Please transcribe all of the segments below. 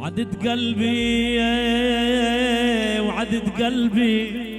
وعدت قلبي وعدت قلبي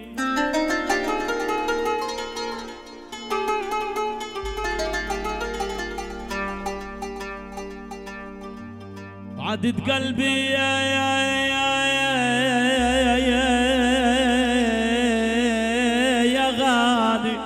وعدت قلبي يا غالي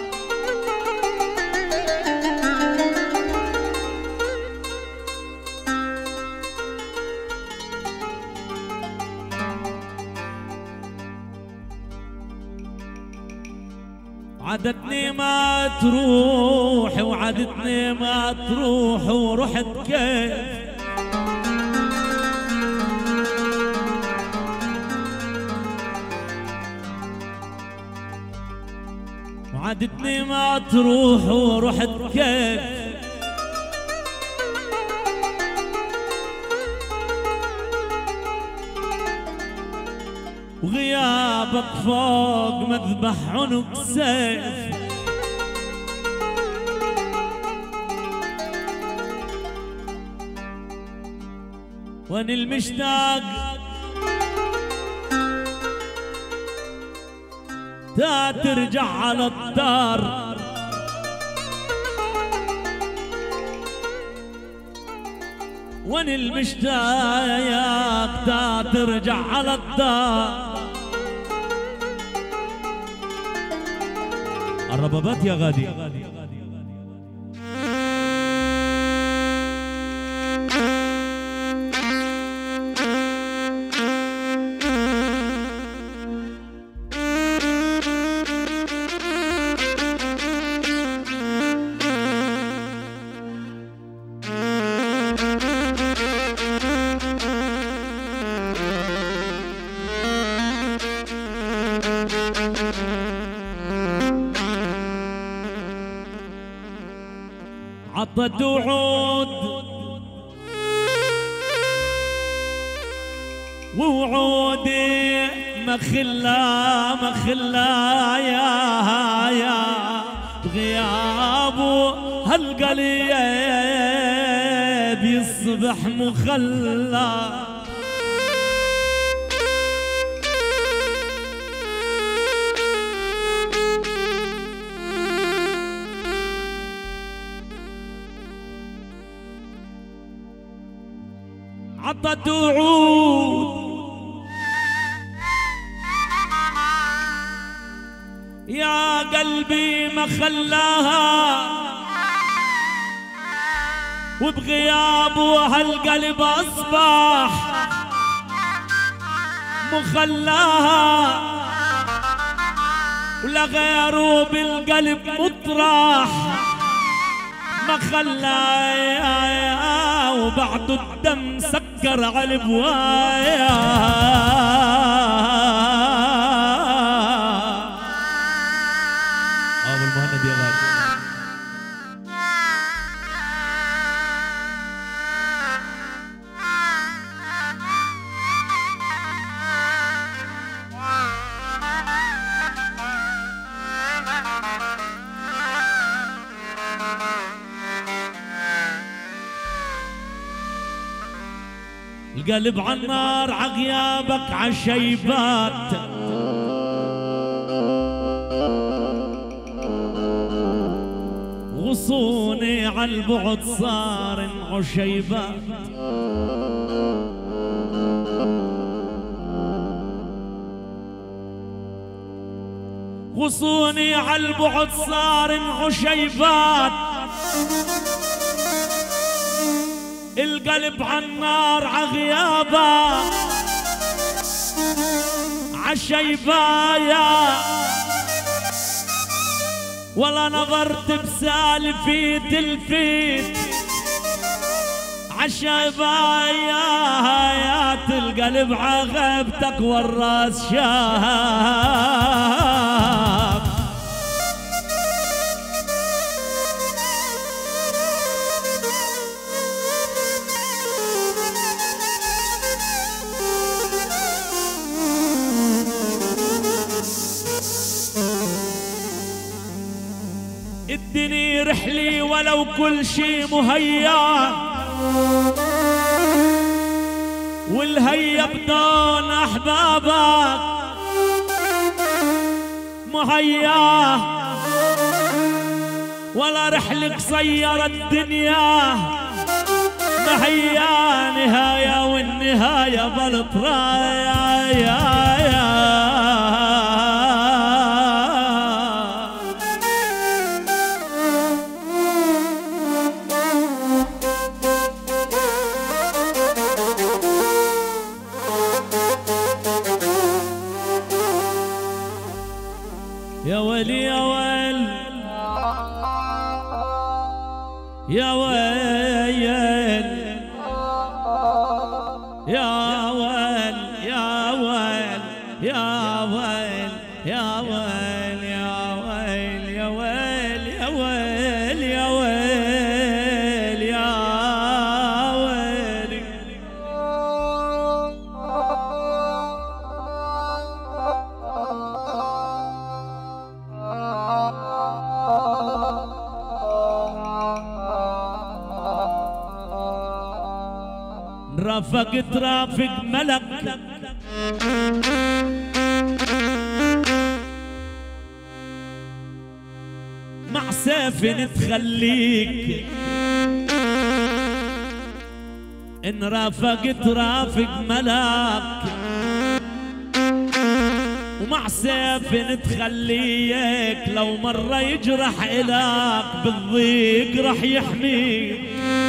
وعدتني ما تروح وعدتني ما تروح ورحت كيف وعدتني ما تروح ورحت كيف وغيابك فوق مذبح عنق سيف وانا المشتاق تا ترجع على الدار وانا المشتاق تا ترجع على الدار. الربابات يا غادي عطت وعود ووعودي مخلا يا بغيابه هالقليب يصبح مخلى عطت وعود يا قلبي ما خلاها وبغيابه هالقلب أصبح مخلاها ولا غيره بالقلب مطرح ما خلاها وبعده الدم سكر على البوايا. ابو المهند يا غالي القلب عالنار عغيابك عالشيبات غصوني عالبعد صار عشيبات غصوني عالبعد صار عشيبات القلب عالنار عغيابه عالشيبايا ولا نظرت بسالفي تلفيت عالشيبايا هايات القلب عغيبتك والراس شاف ادني رحلي ولو كل شي مهيا والهيا بدون احبابك مهياه، ولا رحلك صير الدنيا مهيا نهاية، والنهاية بالطرايا. يا ويلي يا ويل يا ويل يا ويل يا ويل يا ويل يا ويل يا ويل يا ويل يا ويل يا ويل يا ويل. رافقت رافق ملك مع سيف تخليك، إن رافقت رافق ملك ومع سيف تخليك، لو مرة يجرح إلاك بالضيق رح يحميك.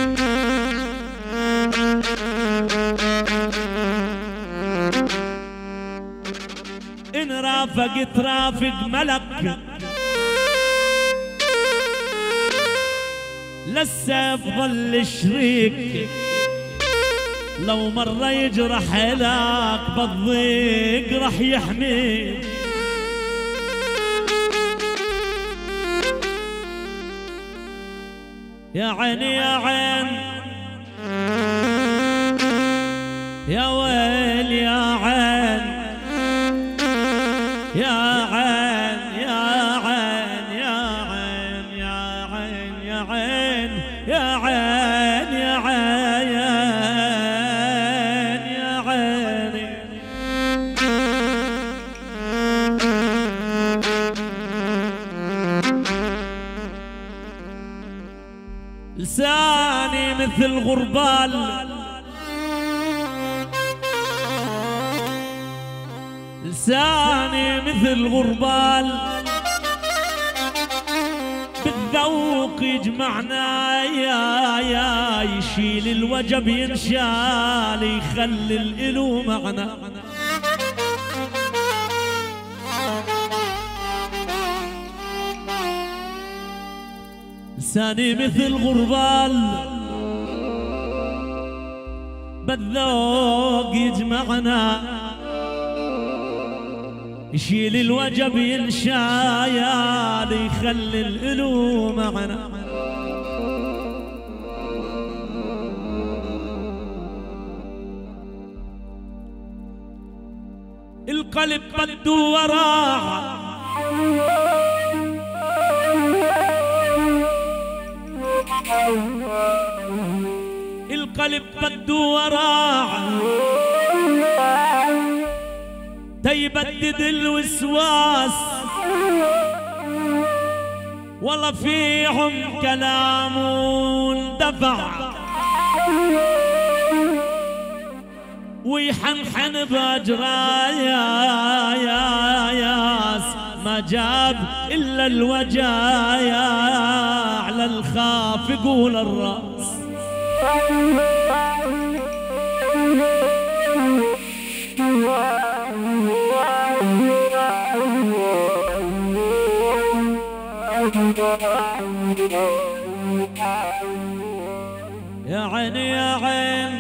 إن رافقت رافق ملك للسيف ظل شريك، لو مرة يجرح إلاك بالضيق رح يحميك. يا عيني يا عين يا ويل يا عين يا عين يا عين يا عين يا عين يا عين يا عين يا عين يا عين. لساني مثل غربال، لساني مثل غربال، بالذوق يجمعنا يا يشيل الوجب ينشال يخلي الإلو معنا. لساني مثل غربال بالذوق يجمعنا يشيل الوجب ينشايال يخلي الإلو معنا. القلب بده وراح القلب بده وراح تيبدد الوسواس، والله فيهم كلام اندفع ويحنحن باجرايا ياس، ما جاب الا الوجايا على الخاف يقول الراس. يا عين يا عين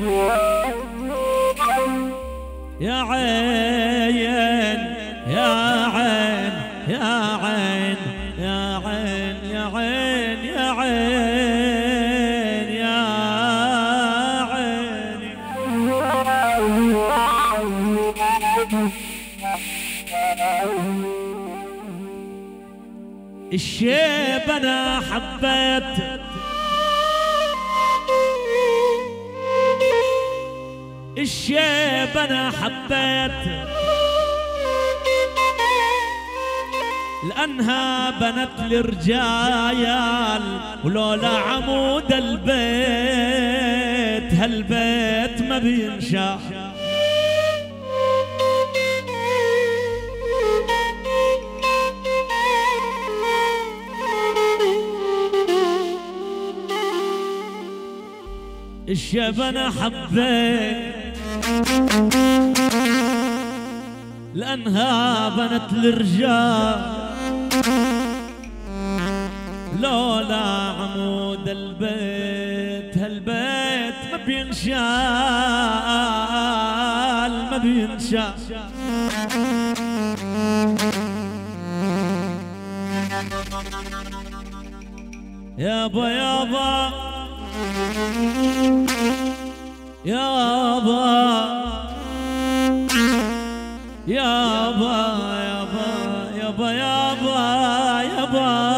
يا عين يا عين يا عين يا عين يا عين يا عين يا عين. الشيب انا حبيت، الشيب انا حبيت لأنها بنت الرجال ولولا عمود البيت هالبيت ما بينشاف. الشيب انا حبيت لأنها بنت الرجال لولا عمود البيت هالبيت ما بينشال ما بينشال. يابا يابا يابا يابا يابا يابا يابا يابا